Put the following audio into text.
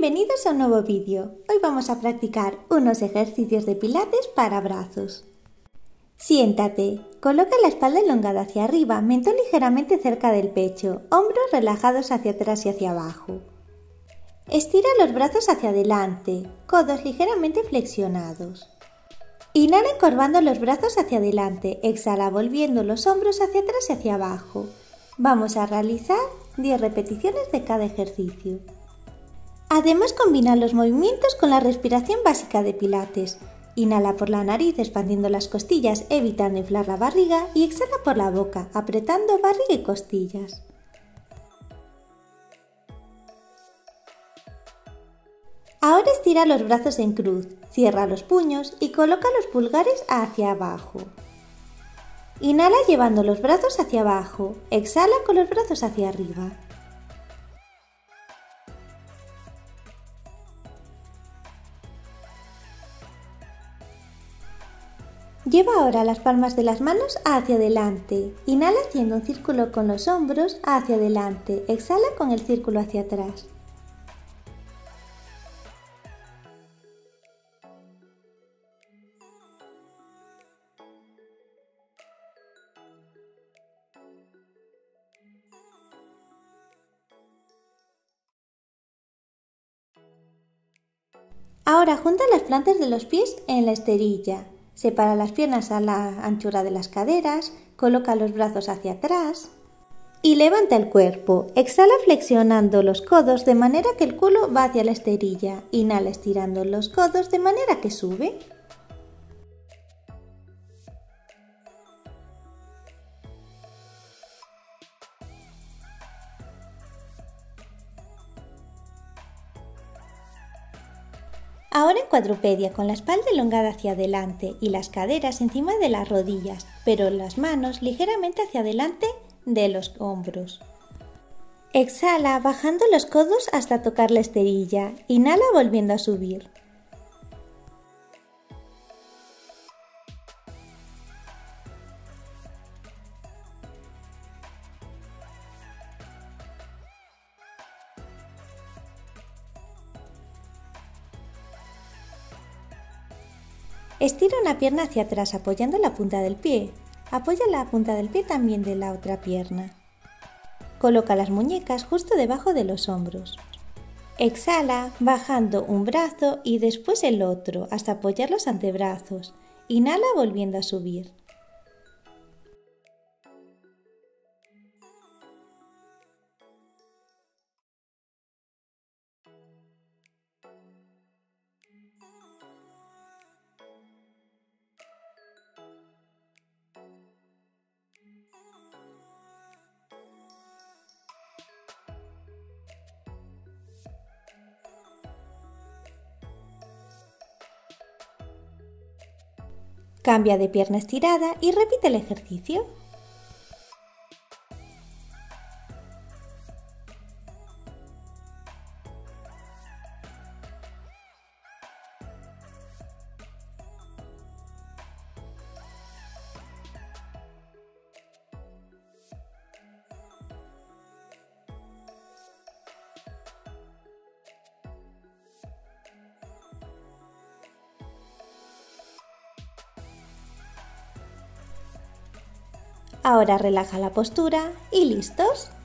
Bienvenidos a un nuevo vídeo. Hoy vamos a practicar unos ejercicios de pilates para brazos. Siéntate, coloca la espalda elongada hacia arriba, mentón ligeramente cerca del pecho, hombros relajados hacia atrás y hacia abajo. Estira los brazos hacia adelante, codos ligeramente flexionados. Inhala encorvando los brazos hacia adelante, exhala volviendo los hombros hacia atrás y hacia abajo. Vamos a realizar 10 repeticiones de cada ejercicio. Además, combina los movimientos con la respiración básica de pilates. Inhala por la nariz expandiendo las costillas, evitando inflar la barriga, y exhala por la boca, apretando barriga y costillas. Ahora estira los brazos en cruz, cierra los puños y coloca los pulgares hacia abajo. Inhala llevando los brazos hacia abajo, exhala con los brazos hacia arriba. Lleva ahora las palmas de las manos hacia adelante. Inhala haciendo un círculo con los hombros hacia adelante. Exhala con el círculo hacia atrás. Ahora junta las plantas de los pies en la esterilla. Separa las piernas a la anchura de las caderas, coloca los brazos hacia atrás y levanta el cuerpo. Exhala flexionando los codos de manera que el culo va hacia la esterilla. Inhala estirando los codos de manera que sube. Ahora en cuadrupedia, con la espalda elongada hacia adelante y las caderas encima de las rodillas, pero las manos ligeramente hacia adelante de los hombros. Exhala bajando los codos hasta tocar la esterilla. Inhala volviendo a subir. Estira una pierna hacia atrás apoyando la punta del pie. Apoya la punta del pie también de la otra pierna. Coloca las muñecas justo debajo de los hombros. Exhala bajando un brazo y después el otro hasta apoyar los antebrazos. Inhala volviendo a subir. Cambia de pierna estirada y repite el ejercicio. Ahora relaja la postura y ¿listos?